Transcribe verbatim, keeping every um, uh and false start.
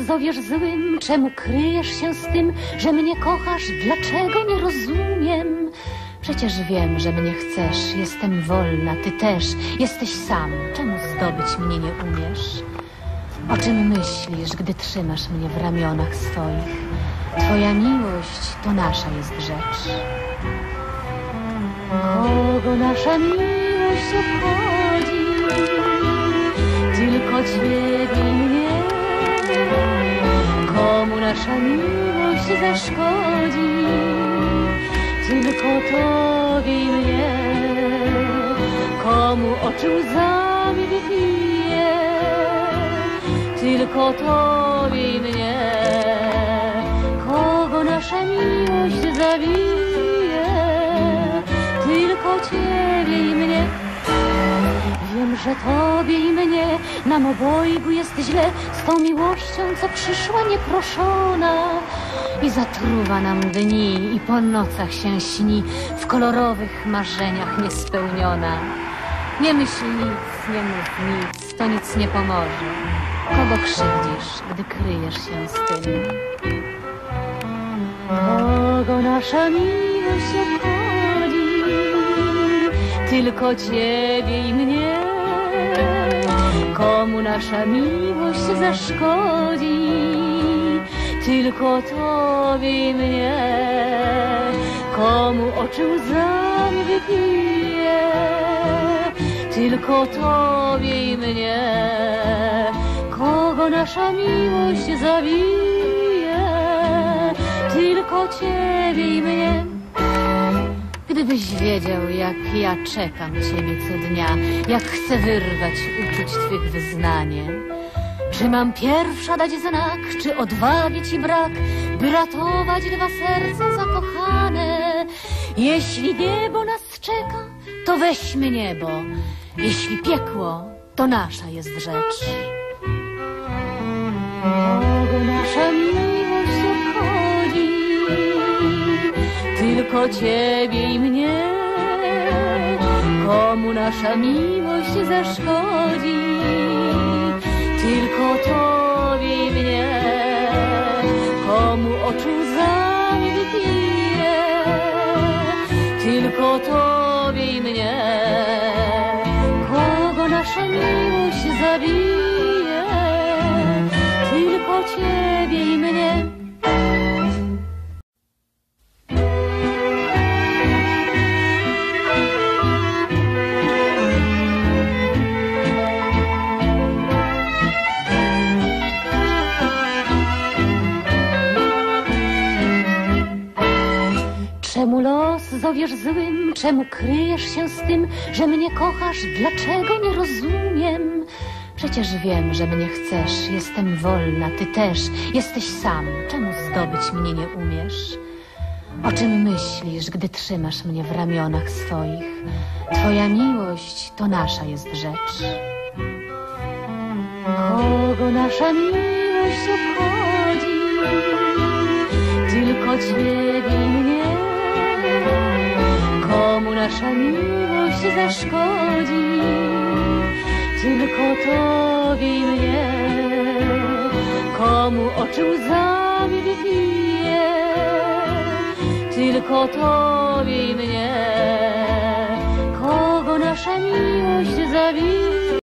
zowiesz złym? Czemu kryjesz się z tym, że mnie kochasz? Dlaczego nie rozumiem? Przecież wiem, że mnie chcesz, jestem wolna, ty też, jesteś sam. Czemu zdobyć mnie nie umiesz? O czym myślisz, gdy trzymasz mnie w ramionach swoich? Twoja miłość to nasza jest rzecz. Kogo nasza miłość obchodzi? Tylko ciebie i mnie. Komu nasza miłość zaszkodzi? Tylko tobie i mnie. Komu oczy łzami wypije? Tylko tobie i mnie. Kogo nasza miłość zabije? Tylko ciebie i mnie. Wiem, że tobie i mnie, nam obojgu jest źle z tą miłością, co przyszła nieproszona i zatruwa nam dni i po nocach się śni, w kolorowych marzeniach niespełniona. Nie myśl nic, nie mów nic, to nic nie pomoże. Kogo krzywdzisz, gdy kryjesz się z tym? Kogo nasza miłość obchodzi? Tylko ciebie i mnie. Komu nasza miłość zaszkodzi? Tylko tobie i mnie. Komu oczy łzami wypije? Tylko tobie i mnie. Kogo nasza miłość zabije? Tylko ciebie i mnie. Gdybyś wiedział, jak ja czekam ciebie co dnia, jak chcę wyrwać uczuć twych wyznanie. Czy mam pierwsza dać znak, czy odwagi ci brak, by ratować dwa serca zakochane? Jeśli niebo nas czeka, to weźmy niebo. Jeśli piekło, to nasza jest rzecz. Kogo nasza miłość obchodzi? Tylko ciebie i mnie. Komu nasza miłość zaszkodzi? Tylko tobie i mnie. Komu oczu łzami wypije? Tylko tobie i mnie. Kogo nasza miłość zabije? Tylko ciebie i mnie. Czemu los zowiesz złym? Czemu kryjesz się z tym, że mnie kochasz? Dlaczego nie rozumiem? Przecież wiem, że mnie chcesz, jestem wolna, ty też, jesteś sam. Czemu zdobyć mnie nie umiesz? O czym myślisz, gdy trzymasz mnie w ramionach swoich? Twoja miłość to nasza jest rzecz. Kogo nasza miłość obchodzi? Tylko ciebie i mnie. Komu nasza miłość zaszkodzi? Tylko tobie i mnie. Komu oczy łzami wypije? Tylko tobie i mnie. Kogo nasza miłość zabije?